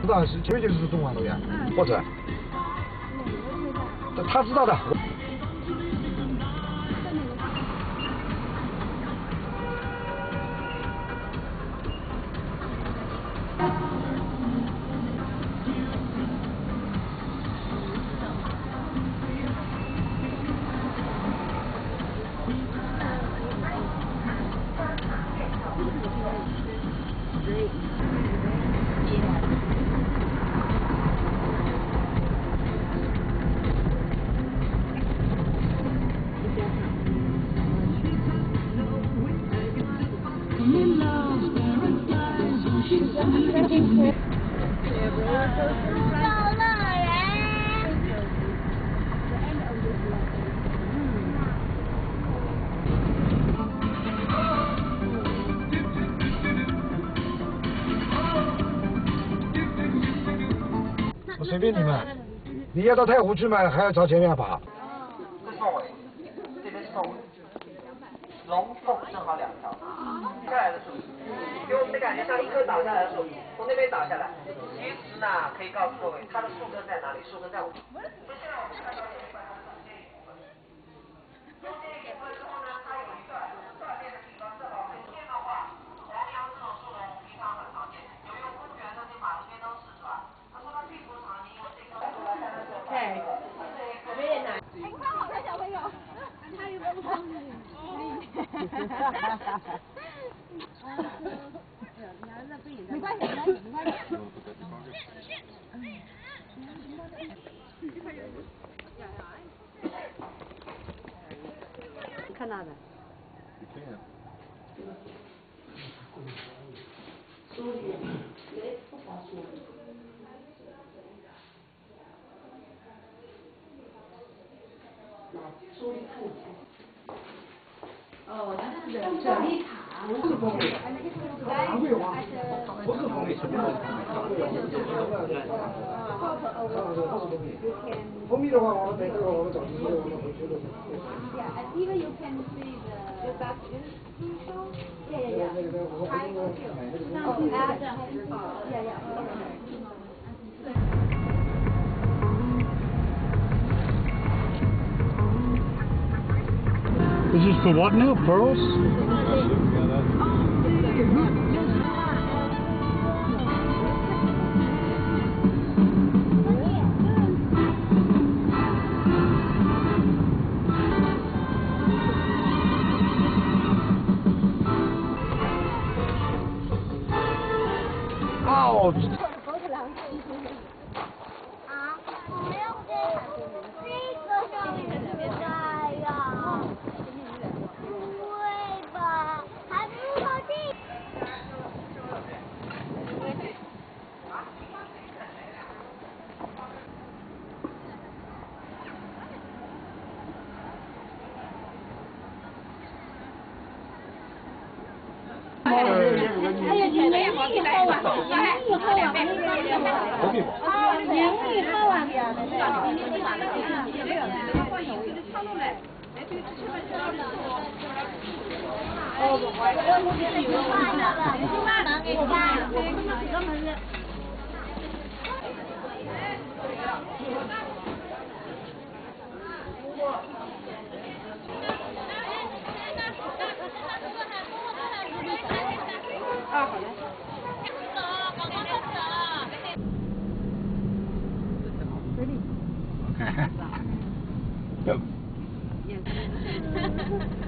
道是前面就是中华楼呀，或者他知道的。我随便你们，你要到太湖去嘛，还要朝前面跑。 这是凤尾，这边是凤尾，龙凤正好2条。下来的树，给我们的感觉像一棵倒下来的树，从那边倒下来。其实呢，可以告诉各位，它的树根在哪里？树根在我们。就现在我们看到这一块，它是中间一部分。中间一部分之后呢，它有一个断裂的地方，正好中间的话，黄杨这种树呢，平常很常见。有一个公园呢，就马路边都是，是吧？他说他并不常见，因为这棵树来看它是有。对，我们也难。哎，看好了，小朋友，他有没有帮你？没关系，没关系。看到的。哦，那是啫喱糖。不是蜂蜜，糖桂花，不是蜂蜜，什么是蜂蜜的话，我们每个我们找机会，我们回去的。Even you can see the back in yeah. This is for what now? Pearls? Ouch! 我要跟这个上面戴呀。对吧？还不靠近。 哎呀，你们以后啊，以后啊， 啊，好的。 Yep.